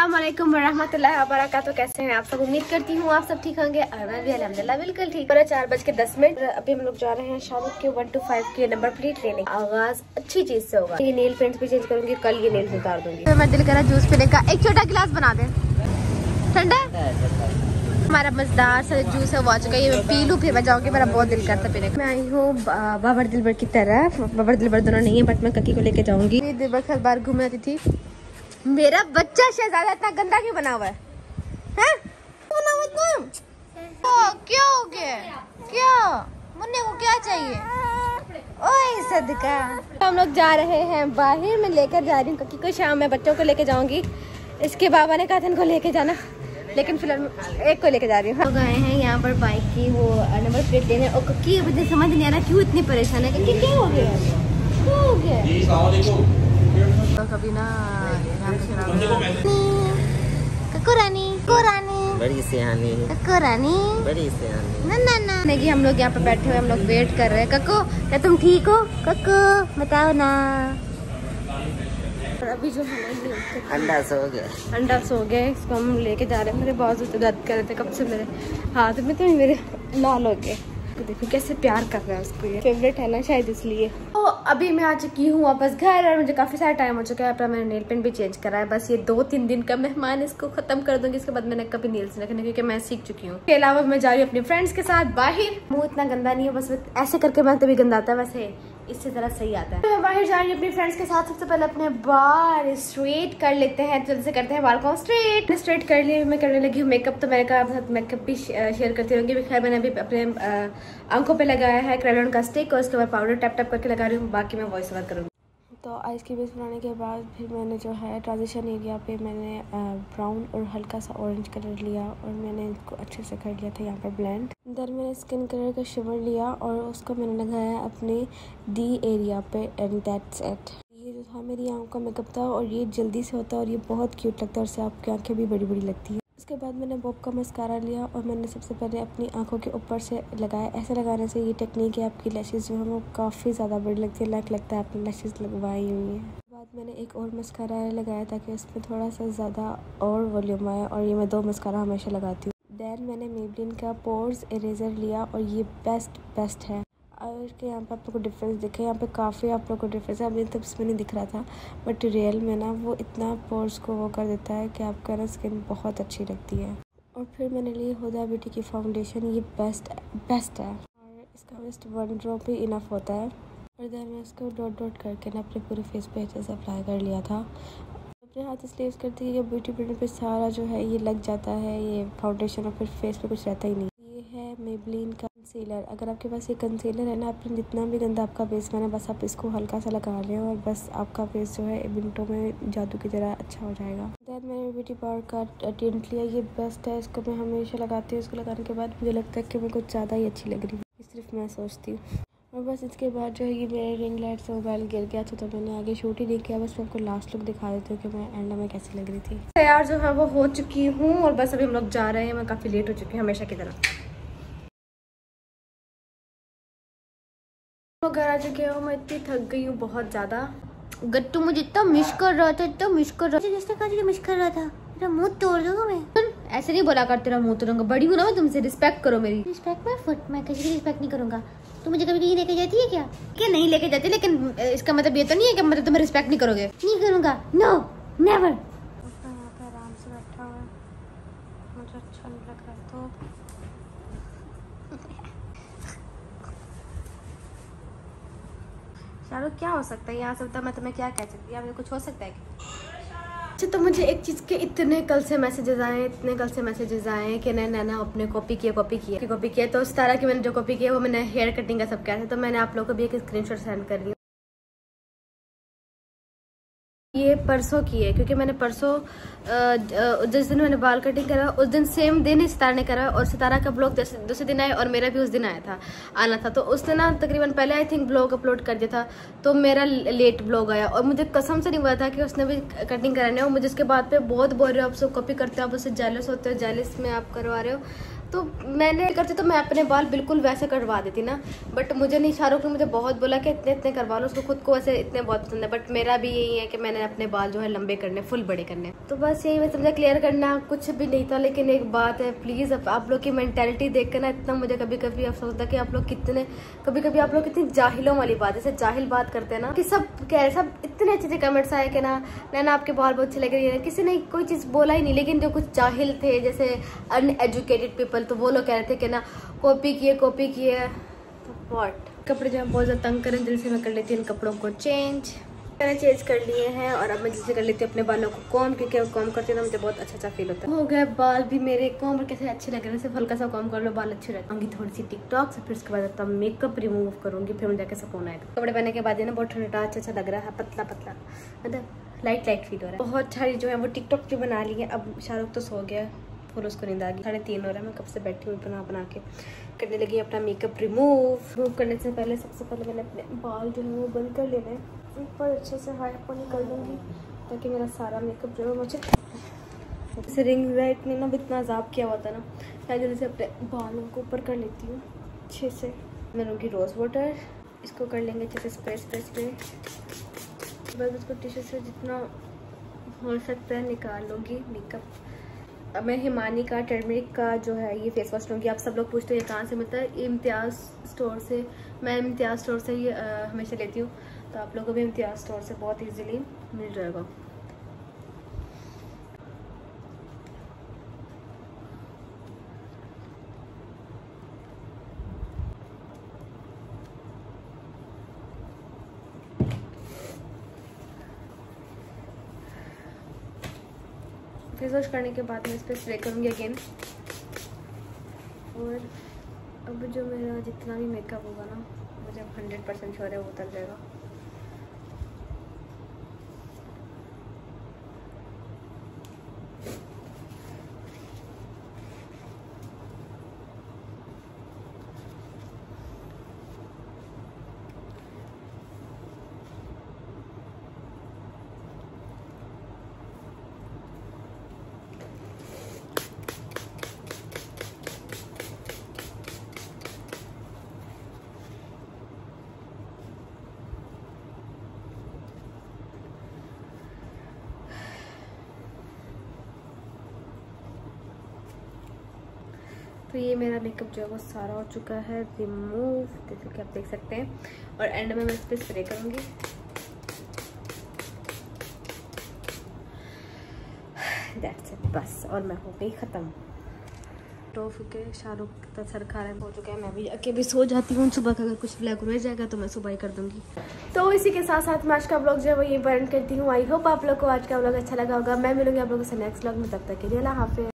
अस्सलामुअलैकुम वरहमतुल्लाहि वबरकातुहू। कैसे हैं आप सब? उम्मीद करती हूँ आप सब ठीक होंगे और मैं भी अल्हम्दुलिल्लाह बिल्कुल ठीक। 4:10। अभी हम लोग जा रहे हैं शाहरुख के 1 to 5 के नंबर प्लेट लेने। आगाज अच्छी चीज से होगा। ये नेल पेंट भी चेंज करूंगी, कल ये नेल्स उतार दूंगी। तो मैं दिल करा जूस पीने का, एक छोटा गिलास बना दे। ठंडा हमारा मजेदार सा जूस है वो आ चुका है, ये मैं पी लूँ फिर मैं जाऊँगी। मेरा बहुत दिल करता पीने का। मैं आई हूँ बाबर दिलबर की तरफ। बाबर दिलबर दोनों नहीं है, बट मैं ककी को लेके जाऊंगी। दिलबर हर बार घूमने आती थी। मेरा बच्चा शहजादा इतना गंदा क्यों बना हुआ है? हैं? क्या हो गया? क्या मुन्ने को क्या चाहिए? ओए सदका। हम लोग जा रहे हैं बाहर। मैं लेकर जा रही हूँ ककी को, शाम में बच्चों को लेके जाऊंगी। इसके बाबा ने कहा था इनको लेके जाना, लेकिन फिलहाल एक को लेके जा रही हूँ। लोग आए हैं यहाँ पर बाइक की वो नंबर प्लेट लेने, और ककी मुझे समझ नहीं आ रहा क्यों इतनी परेशान है। ककी क्या हो गया? क्या हो गया? तो कभी ना बड़ी सियानी बड़ी सियानी ना नहीं, हम लोग यहाँ पे बैठे हुए, हम लोग वेट कर रहे हैं। कक्को क्या तुम ठीक हो? कक्को बताओ ना। अभी जो है अंडा सो गया, इसको हम लेके जा रहे हैं। मेरे बहुत दर्द कर रहे थे कब से, मेरे हाथ में तो मेरे लाल हो गए। तो देखो कैसे प्यार कर रहा है उसको, ये फेवरेट है ना शायद इसलिए। तो अभी मैं आ चुकी हूँ वापस घर, और मुझे काफी सारा टाइम हो चुका है। अपना मैंने नेल पेंट भी चेंज करा है। बस ये 2-3 दिन का मेहमान, इसको खत्म कर दूंगी। इसके बाद मैंने कभी नेल्स रखने, क्योंकि मैं सीख चुकी हूँ। इसके अलावा मैं जा रही हूँ अपने फ्रेंड्स के साथ बाहर। मुंह इतना गंदा नहीं है, बस ऐसे करके मैं तभी गंदा आता है, वैसे इससे जरा सही आता है। तो मैं बाहर जा रही हूँ अपने फ्रेंड्स के साथ। सबसे पहले अपने बाल स्ट्रेट कर लेते हैं, जल्दी से करते हैं बाल को स्ट्रेट कर लिए। मैं करने लगी हूँ मेकअप। तो मैंने कहा मेकअप भी शेयर करती रहूंगी। खैर मैंने अभी अपने आंखों पे लगाया है क्रेयॉन का स्टिक, और उसके बाद पाउडर टैप टैप करके लगा रही हूँ। बाकी मैं वॉइस ओवर करूँगी। तो आइस की बेस बनाने के बाद फिर मैंने जो है ट्रांजिशन एरिया पे मैंने ब्राउन और हल्का सा ऑरेंज कलर लिया, और मैंने इसको अच्छे से कर लिया था यहाँ पर ब्लेंड। इधर मैंने स्किन कलर का शिवर लिया और उसको मैंने लगाया अपने डी एरिया पे, एंड दैट्स इट। ये जो था मेरी आँखों का मेकअप था, और ये जल्दी से होता है और ये बहुत क्यूट लगता है, और उससे आपकी आँखें भी बड़ी बड़ी लगती है। उसके बाद मैंने बॉब का मस्कारा लिया, और मैंने सबसे पहले अपनी आंखों के ऊपर से लगाया। ऐसे लगाने से ये टेक्निक है, आपकी लैशेज़ जो है वो काफ़ी ज़्यादा बड़ी लगती है, लगता है आपने लैशेज़ लगवाई हुई है। उसके बाद मैंने एक और मस्कारा लगाया ताकि उसमें थोड़ा सा ज़्यादा और वॉल्यूम आए, और ये मैं 2 मस्कारा हमेशा लगाती हूँ। देन मैंने मेबलिन का पोर्स इरेजर लिया, और ये बेस्ट है। और इसके यहाँ पे आप लोग को डिफरेंस दिखे, यहाँ पे काफ़ी आप लोग को डिफरेंस है। अभी तक इसमें नहीं दिख रहा था, बट रियल में ना वो इतना पोर्स को वो कर देता है कि आपका ना स्किन बहुत अच्छी लगती है। और फिर मैंने ली हुदा ब्यूटी की फाउंडेशन, ये बेस्ट है, और इसका जस्ट 1 ड्रॉप ही इनफ होता है। और देन मैं इसको डॉट करके ना अपने पूरे फेस पे अच्छे से अप्लाई कर लिया था। अपने हाथ इसलिए यूज़ करती है कि ब्यूटी प्रोडक्ट पे सारा जो है ये लग जाता है ये फाउंडेशन, और फिर फेस पे कुछ रहता ही नहीं। ये है मेबलिन का कंसीलर। अगर आपके पास ये कंसीलर है ना, आपने जितना भी गंदा आपका फेस बना, बस आप इसको हल्का सा लगा लें, और बस आपका फेस जो है मिनटों में जादू की तरह अच्छा हो जाएगा। देन मैंने ब्यूटी पावर का टिंट लिया, ये बेस्ट है, इसको मैं हमेशा लगाती हूँ। इसको लगाने के बाद मुझे लगता है कि मैं कुछ ज़्यादा ही अच्छी लग रही हूँ, सिर्फ मैं सोचती हूँ। और बस इसके बाद जो है ये मेरे रिंग लाइट से मोबाइल गिर गया था, तो मैंने आगे शूट ही नहीं किया। बस मैं आपको लास्ट लुक दिखा देती हूँ कि मैं एंड में कैसी लग रही थी। तैयार जो है वो हो चुकी हूँ, और बस अभी हम लोग जा रहे हैं। मैं काफ़ी लेट हो चुकी हूँ हमेशा की तरह। घर आ चुके हो, मैं इतनी थक गई हूँ बहुत ज़्यादा। गट्टू मुझे इतना मिस कर रहा था, मिस कर रहा था। मेरा मुंह तोड़ दूंगा मैं। ऐसे नहीं बोला कर, तेरा मुंह तोड़ूंगा। बड़ी हूँ ना मैं तुमसे, रिस्पेक्ट करो मेरी। रिस्पेक्ट मैं फुट, मैं किसी की रिस्पेक्ट नहीं करूंगा। तुम मुझे कभी कहीं लेके जाती है क्या? क्या नहीं लेके जाती, लेकिन इसका मतलब ये तो नहीं है कि मतलब तुम्हें रिस्पेक्ट नहीं करोगे। नहीं करूंगा, नो नेवर। आराम से बैठा हुआ, मुझे अच्छा नहीं लग रहा तो चलो क्या हो सकता है यहाँ से, तो मैं तुम्हें क्या कह सकती है, कुछ हो सकता है क्या? अच्छा, तो मुझे एक चीज़ के इतने कल से मैसेजेस आए कि नैना अपने कॉपी किया। तो उस तरह की मैंने जो कॉपी किया वो मैंने हेयर कटिंग का सब किया था। तो मैंने आप लोगों को भी एक स्क्रीनशॉट सेंड कर दिया। ये परसों की है, क्योंकि मैंने परसों जिस दिन मैंने बाल कटिंग करा उस दिन सेम दिन ही सितारा ने करा, और सितारा का ब्लॉग दूसरे दिन आया, और मेरा भी उस दिन आना था। तो उस दिन तकरीबन पहले आई थिंक ब्लॉग अपलोड कर दिया था, तो मेरा लेट ब्लॉग आया, और मुझे कसम से नहीं पता था कि उसने भी कटिंग करानी है। और मुझे उसके बाद पे बहुत बोल रहे हो, आप सब कॉपी करते हो, आप उससे जेलस होते हो, जेलस में आप करवा रहे हो। तो मैंने करती तो मैं अपने बाल बिल्कुल वैसे करवा देती ना, बट मुझे नहीं, शाहरुख ने मुझे बहुत बोला कि इतने इतने करवा लो, उसको खुद को वैसे इतने बहुत पसंद है, बट मेरा भी यही है कि मैंने अपने बाल जो है लंबे करने, फुल बड़े करने। तो बस यही मैं समझा क्लियर करना, कुछ भी नहीं था। लेकिन एक बात है, प्लीज़ आप लोग की मेंटालिटी देख कर ना इतना मुझे कभी कभी अफसोस होता है कि आप लोग कितने, कभी कभी आप लोग कितनी जाहिलों वाली बात, जैसे जाहिल बात करते हैं ना, कि सब कह रहे, सब इतने अच्छे कमेंट्स आए कि ना नैना आपके बाल बहुत अच्छे लग रही है, किसी ने कोई चीज़ बोला ही नहीं। लेकिन जो कुछ जाहिल थे, जैसे अनएजुकेटेड पीपल, तो वो लोग कह रहे थे कि ना कॉपी किए तो व्हाट। कपड़े जो है बहुत ज़्यादा तंग करें, जल्दी से मैं कर लेती हूँ इन कपड़ों को चेंज। मैंने चेंज कर लिए हैं और अब मैं जैसे कर लेती हूँ अपने बालों को कॉम, क्योंकि अब कॉम करती हूँ तो मुझे बहुत अच्छा फील होता है। हो गया बाल भी मेरे कॉम, और कैसे अच्छे लग रहे हैं, सिर्फ हल्का सा कॉम कर लो बाल अच्छे रहते होंगी। थोड़ी सी टिकटॉक से, फिर उसके बाद तब मेकअप रिमूव करूँगी, फिर मुझे जाकर सुकून आएगा। कपड़े पहनने के बाद ना बहुत ठंडा अच्छा लग रहा है, पतला पतला, मतलब लाइट फील हो रहा है। बहुत सारी जो है वो टिकटॉक भी बना ली है। अब शाहरुख तो सो गया, फुल उसको नींद आ गई। 3:30 हो रहा है, मैं कब से बैठी हुई बना के करने लगी अपना मेकअप रिमूव करने से पहले सबसे पहले मैंने अपने बाल जो है वो बंद कर लेने, ऊपर अच्छे से हाई पॉनी कर दूँगी ताकि मेरा सारा मेकअप जो है मुझे जैसे रिंग लाइट ने ना इतना अजाब किया हुआ था ना, मैं जल्दी से अपने बालों को ऊपर कर लेती हूँ अच्छे से। मैं लूँगी रोज़ वाटर, इसको कर लेंगे अच्छे से स्प्रेस पे, बस उसको टिश्यू से जितना हो सकता है निकाल लूँगी मेकअप। अब मैं हिमानी का टर्मरिक का जो है ये फेस वॉश लूँगी। आप सब लोग पूछते हो ये कहाँ से मिलता है, ये इम्तियाज़ स्टोर से, मैं इम्तियाज़ स्टोर से ये हमेशा लेती हूँ, तो आप लोगों को भी इम्तियाज़ स्टोर से बहुत इजीली मिल जाएगा। फेस वॉश करने के बाद मैं इस पर स्प्रे करूँगी अगेन। और अब जो मेरा जितना भी मेकअप होगा ना, मुझे 100% श्योर है वो उतर जाएगा। तो ये मेरा मेकअप जो है वो सारा हो चुका है रिमूव, जैसे कि आप देख सकते हैं। और एंड में मैं इस पर स्प्रे करूँगी। दैट्स इट, बस, और मैं हो गई ख़त्म। तो के शाहरुख का सर खा रहा हो चुका है, मैं भी अकेले सो जाती हूँ। सुबह का अगर कुछ व्लॉग रह जाएगा तो मैं सुबह ही कर दूँगी। तो इसी के साथ साथ मैं आज का व्लॉग जो है वो ये एंड करती हूँ। आई होप आप लोग को आज का व्लॉग अच्छा लगा होगा। मैं मिलूंगी आप लोगों से नेक्स्ट व्लॉग में, तब तक के लिए अल्लाह हाफिज़।